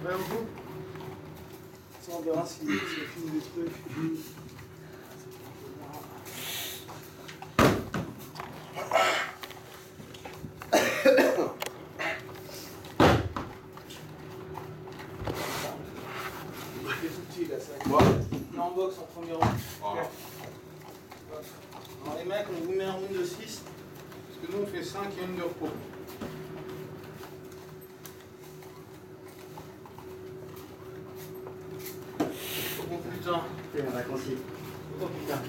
un bout. Ça, on verra si ça filme des trucs. C'est tout petit là, ça. Ouais. On est en box en premier rang. Voilà. Alors les mecs, on vous met un round de 6. Parce que nous on fait 5 et une de repos. Oh putain. C'est un raccourci. Oh putain.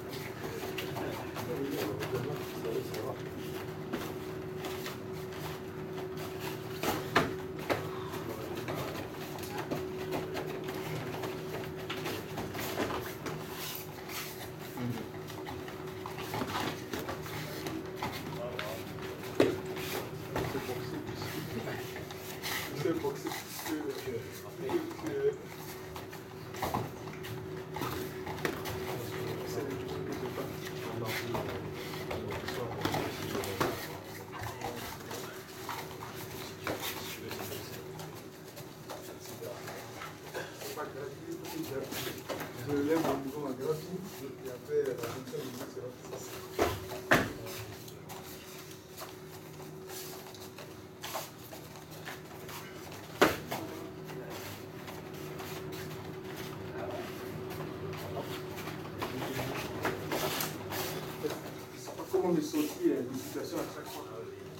Je lève au niveau en gratuit et après la fonction du c'est là. Je sais pas comment me sortir des situations à chaque fois.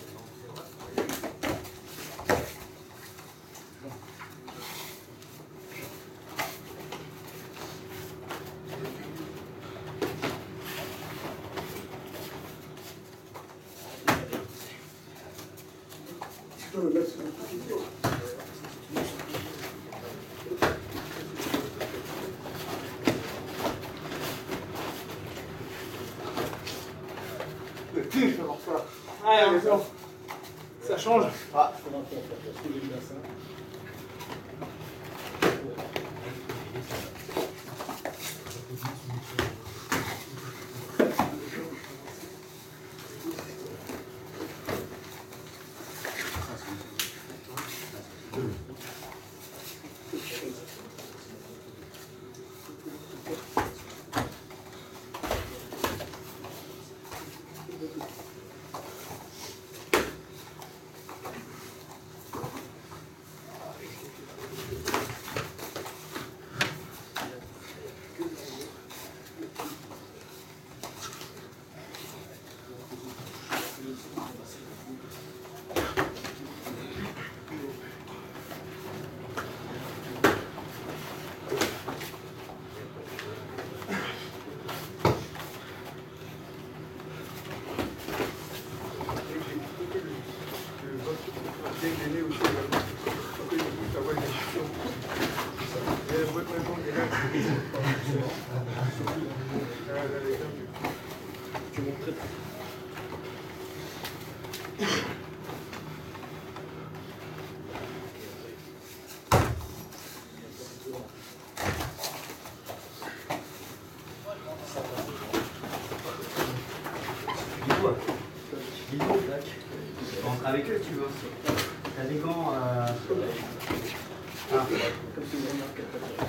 Tu peux me mettre sur le petit. Le tige, ça marche pas. Allez, ça change. Ah, je commence à faire ça. Je bien ça. Dégainer aussi également. Après, il faut avoir une question. Et votre réponse est là. Tu montres très Rentre avec eux, tu veux. T'as des gants. comme si vous remarquez pas.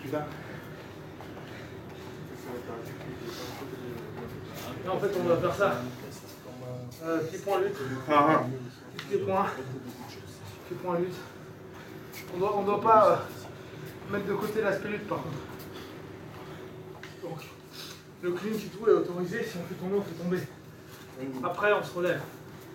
Putain. Et en fait, on va faire ça. Petit point lutte. Petit point. Petit point lutte. On doit pas mettre de côté l'aspect lutte par contre. Donc, le clinch et tout est autorisé. Si on fait tomber, on fait tomber. Après, on se relève.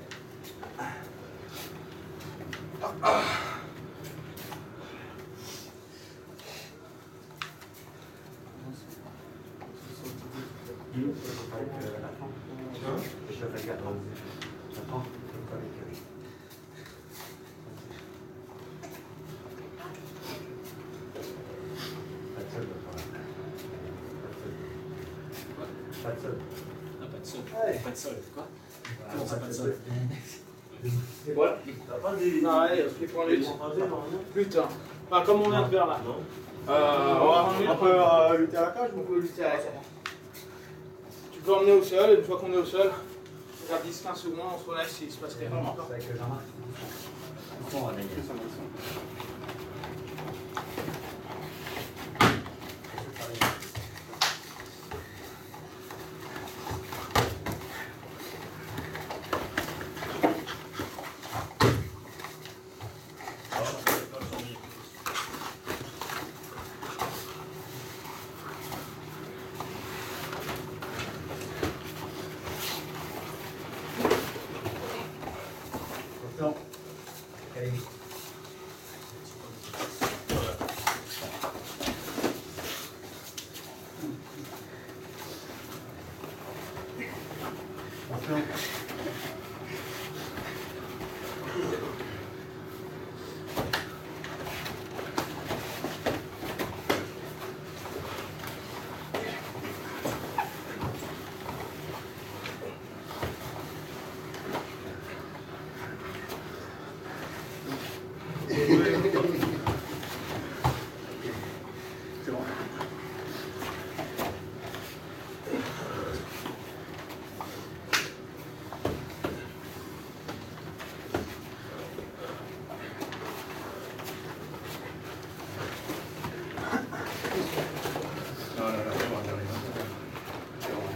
Pas de sol. Ah, pas de sol. Ouais. Pas de sol. Quoi? Comment ça, pas de sol? C'est quoi? T'as pas des. Non, allez, petit point lutte. Putain. Enfin, comme on vient de faire là. On peut lutter à la cage On peut lutter à la cage. Tu peux emmener au sol, et une fois qu'on est au sol, on garde 10-15 secondes, on se relâche s'il se passe rien. C'est avec Jean-Marc. Bon, on va gagner. Attention. Allez. Attention. C'est bon. Non, c'est bon, j'arrive. C'est bon.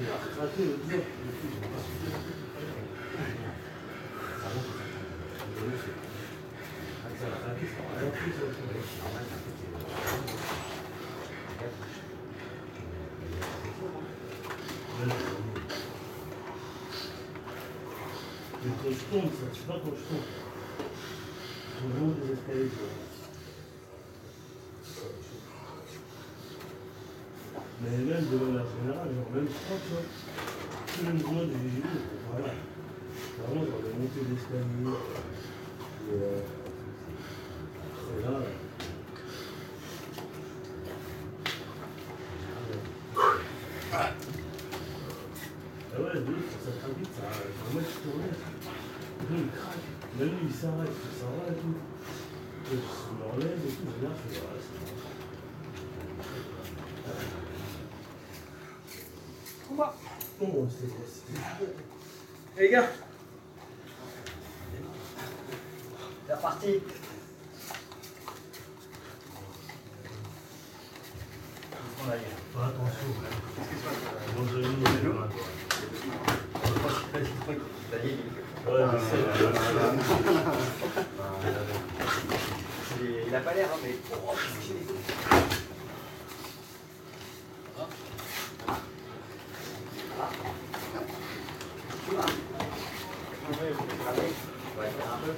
Quand je tombe, ça, c'est pas quand je tombe. Je monte des escaliers. Mais même de manière générale, genre même ça, tu vois, tout le mouvement du vigile, voilà. Vraiment, genre les montées d'escalier. Et là. Ah ouais, lui, ça très vite, ça va mettre sur le il craque. Même lui, il s'arrête et tout. Je me relève et tout, je regarde, je fais voilà, c'est bon. Combat. Oh, c'était. Les gars. C'est parti. Fais attention, qu'est-ce qui se passe? Dans le vélo. Ouais, je sais. Il a pas l'air, hein, mais. Oh, qu'est-ce qu'il est. Ouais, faire un peu.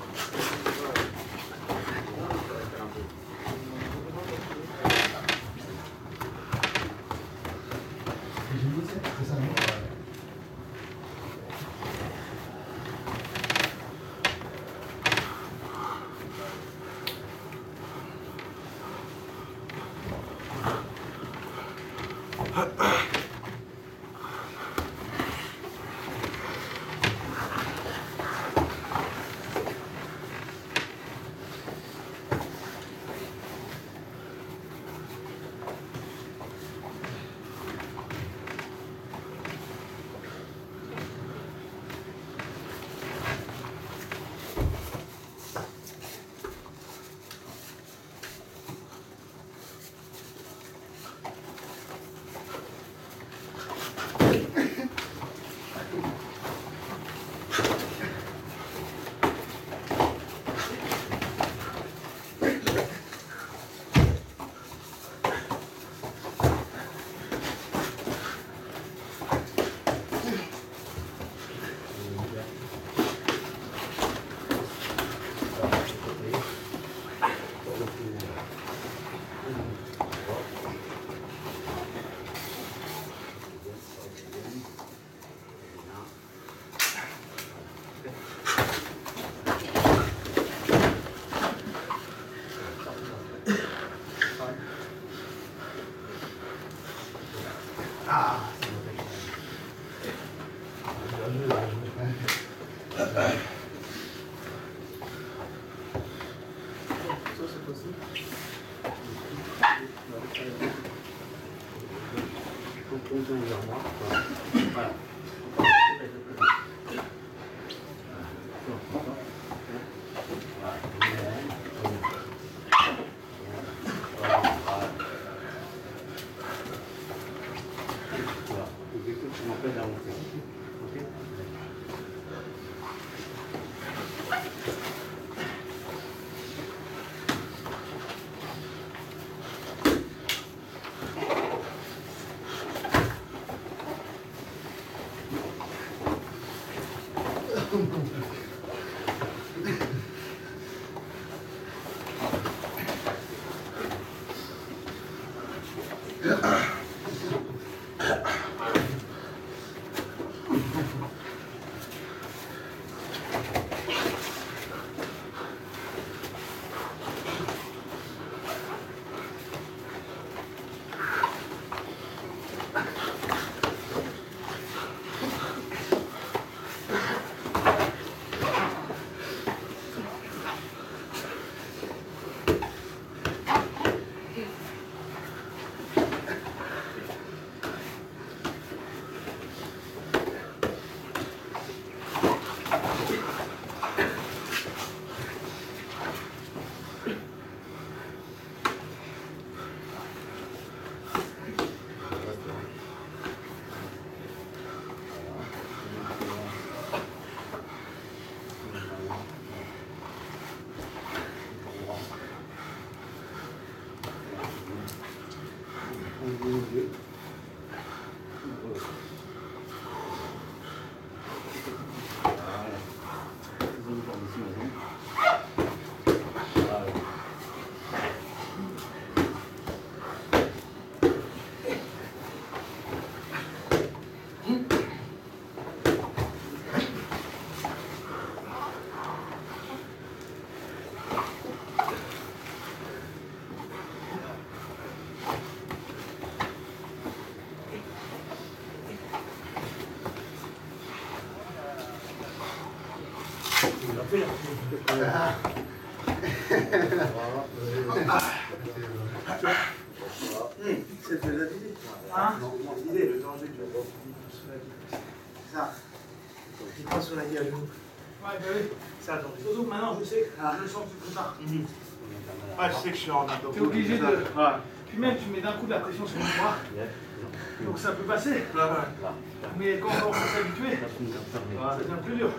C'est de la visée. Hein? L'idée, le danger du c'est ça. Il prend sur la gueule. Ouais, bah oui. C'est attendu. Surtout que maintenant, je sais que je le sens plus tard. Ah, je sais que je suis en ado. T'es obligé de. Puis même, tu mets d'un coup de la pression sur le bras. Donc ça peut passer. Mais quand on commence à s'habituer, ça devient plus dur.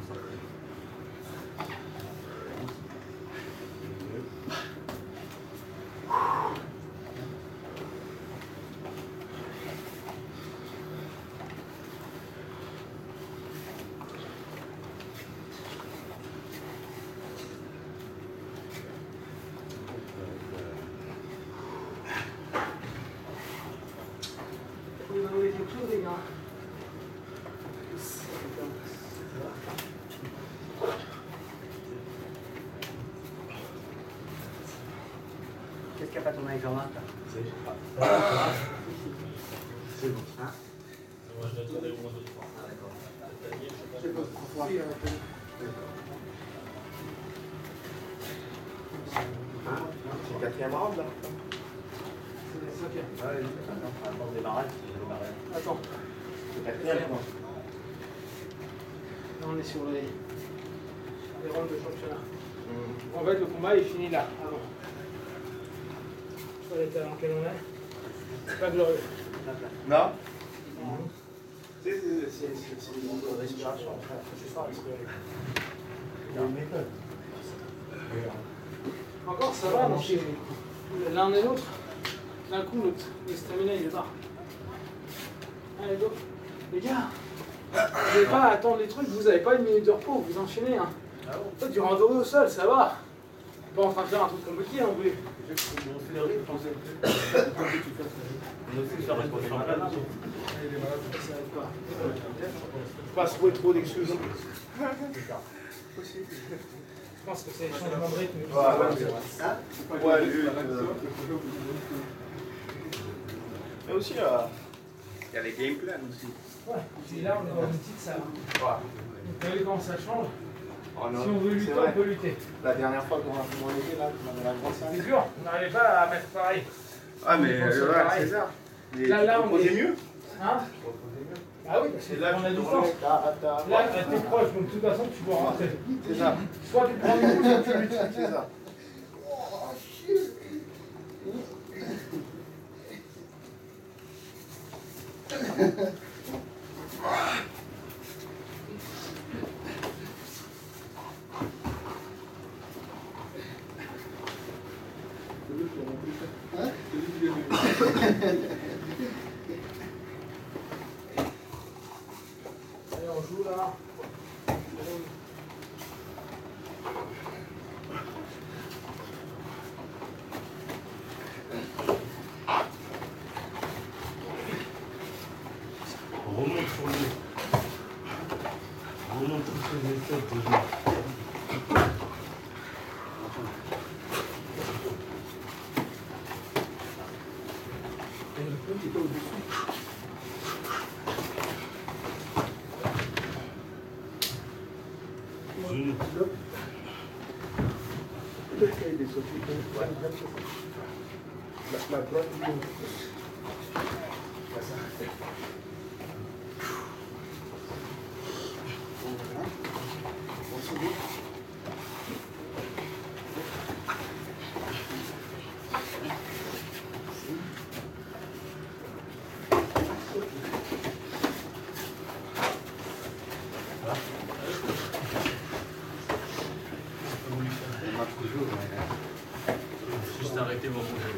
Vous avez quelque chose, les gars? Qu'est-ce qu'il n'y a pas ton main Jean-Marc? C'est bon. Moi, je vais tourner au moins 2-3. Ah, d'accord. C'est pas trop fort. C'est le quatrième round là. C'est le cinquième. Ouais, attends, on démarre. Attends. C'est le quatrième. Là, on est sur les rounds de championnat. En fait, le combat est fini là, avant. Je sais pas l'état dans lequel on est. C'est pas glorieux. Non. Tu sais, c'est une grande respiration. C'est ça, respirer. Il y a une méthode. Encore, ça va, mais l'un et l'autre, d'un coup, le stamina il est bas. Allez, go. Les gars, vous n'avez pas à attendre les trucs, vous n'avez pas une minute de repos, vous enchaînez. Hein. Toi, tu randonnes au sol, ça va. Pas en train de faire un truc compliqué non plus. On fait le rythme, on sait. On aussi faire une position en place. Ça aide pas. Pas se trouver trop d'excuses. Je pense que c'est le changement de rythme. Ouais, mais aussi, il y a les game plans aussi. Ouais, et là on est dans une petite salle. Vous voyez comment ça change? Oh non, Si on veut c'est lutter, vrai. on peut lutter. La dernière fois qu'on était là, on avait la grosse C'est salle. dur, on n'arrivait pas à mettre pareil. Ah, mais On pensait ouais, pareil. c'est ça. Mais Là, tu on proposais est- mieux. Hein? Ah oui, parce Et qu'on là, a tu du temps. tournais, Là, t'es proche, donc de toute façon, tu dois rentrer. c'est ça. Soit tu prends une coup, soit tu luttes. C'est ça. Allez, on joue là. On remonte sur le. On remonte sur les méthodes de jeu. Genou. Juste arrêter mon projet.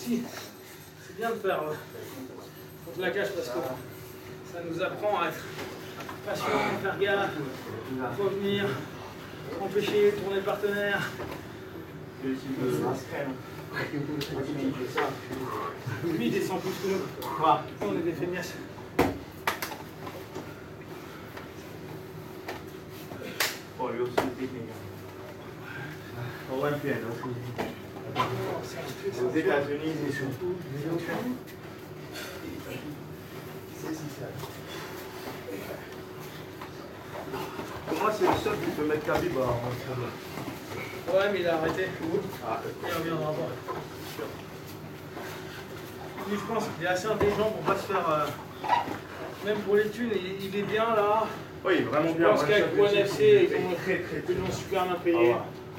aussi, c'est bien de faire au plaquage parce que ça nous apprend à être patient, à faire gaffe, revenir, empêcher, tourner le partenaire. Lui il descend plus que nous. On est des feignasses. Bon, lui aussi, le technique. Olympienne aussi. Aux États-Unis, c'est surtout. Pour moi, c'est le seul qui peut mettre Khabib en Ouais, mais il a arrêté. Ah, Il reviendra pas. Lui, je pense qu'il est assez intelligent pour pas se faire. Même pour les thunes, il est bien là. oui, vraiment Je bien. pense qu'avec One ONE FC, ils l'ont super bien payé.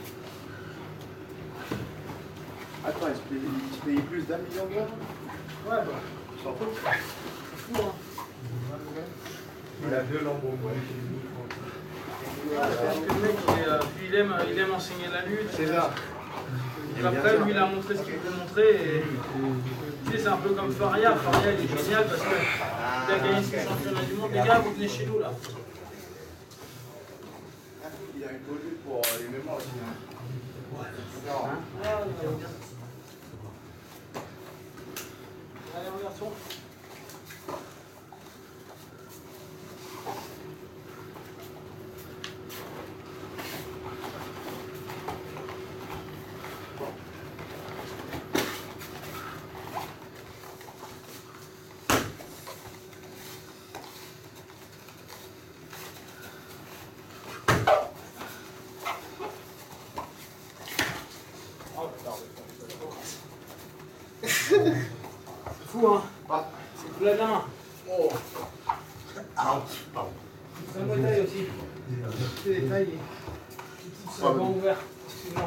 Attends, il se payait plus d'1 million d'euros. Ouais, bah, S'en fout. c'est fou, hein. Il a 2 lambeaux. Ouais, parce que le mec, il aime enseigner la lutte. C'est ça. Donc après, lui, il a montré ce qu'il voulait montrer. Et, tu sais, c'est un peu comme Faria. Faria, il est génial parce qu'il a gagné ce championnat du monde. Les gars, vous venez chez nous, là. Il a une conduite pour les mémoires aussi. Allez, regarde son. C'est fou, hein? C'est le plat de la main. Oh. C'est un taille aussi. C'est des tailles. C'est un banc ouvert. Excuse-moi.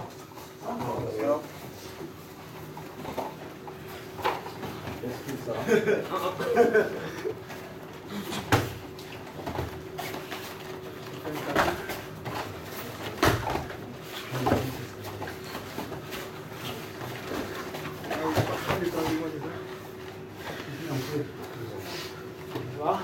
Tu vois?